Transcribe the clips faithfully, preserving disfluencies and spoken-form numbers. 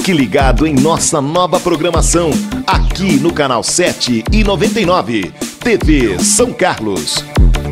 Fique ligado em nossa nova programação, aqui no canal sete e noventa e nove, T V São Carlos.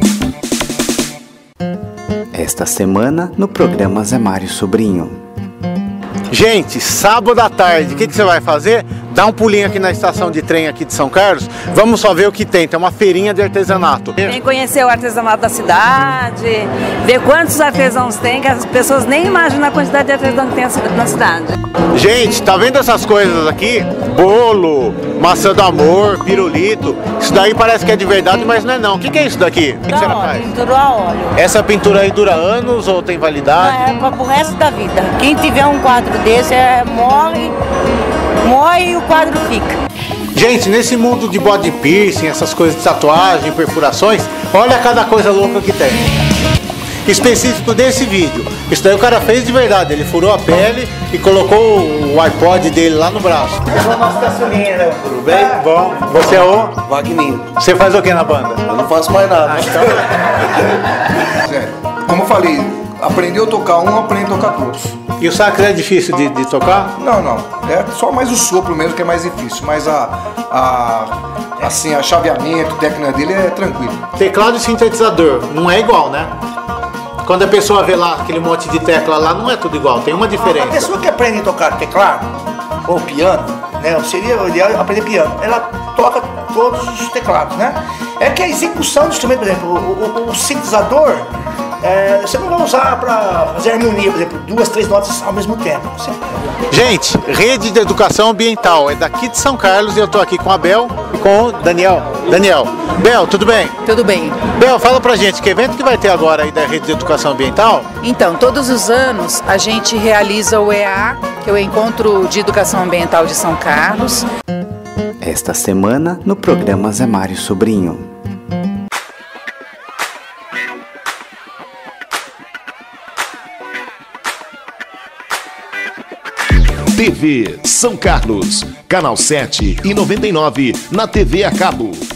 Esta semana, no programa Zé Mário Sobrinho. Gente, sábado à tarde, o que, que você vai fazer? Dá um pulinho aqui na estação de trem aqui de São Carlos. Vamos só ver o que tem. Tem uma feirinha de artesanato. Vem conhecer o artesanato da cidade, ver quantos artesãos tem, que as pessoas nem imaginam a quantidade de artesãos que tem na cidade. Gente, tá vendo essas coisas aqui? Bolo, maçã do amor, pirulito. Isso daí parece que é de verdade, mas não é não. O que, que é isso daqui? O que, que você faz? Pintura a óleo. Essa pintura aí dura anos ou tem validade? É para o resto da vida. Quem tiver um quadro desse é morre, morre e o quadro fica. Gente, nesse mundo de body piercing, essas coisas de tatuagem, perfurações, olha cada coisa louca que tem. Específico desse vídeo. Isso daí o cara fez de verdade. Ele furou a pele e colocou o iPod dele lá no braço. Eu sou nosso caçulinha, né? Tudo bem? Bom. Você é o? Wagninho. Você faz o que na banda? Eu não faço mais nada. Ah, então... É, como eu falei, aprendeu a tocar um, aprende a tocar todos. E o sax é difícil de, de tocar? Não, não. É só mais o sopro mesmo que é mais difícil. Mas a, a assim, a chaveamento, a técnica dele é tranquilo. Teclado e sintetizador, não é igual, né? Quando a pessoa vê lá aquele monte de tecla lá, não é tudo igual, tem uma diferença. A pessoa que aprende a tocar teclado ou piano, né? Seria o ideal aprender piano. Ela toca todos os teclados, né? É que a execução do instrumento, por exemplo, o, o, o sintetizador, é, você não vai usar para fazer harmonia, por exemplo, duas, três notas ao mesmo tempo. Você... Gente, Rede de Educação Ambiental é daqui de São Carlos e eu tô aqui com a Bel e com o Daniel. Daniel, Bel, tudo bem? Tudo bem. Bel, fala pra gente, que evento que vai ter agora aí da Rede de Educação Ambiental? Então, todos os anos a gente realiza o E A, que é o Encontro de Educação Ambiental de São Carlos. Esta semana, no programa Zé Mário Sobrinho. T V São Carlos, canal sete e noventa e nove, na T V a cabo.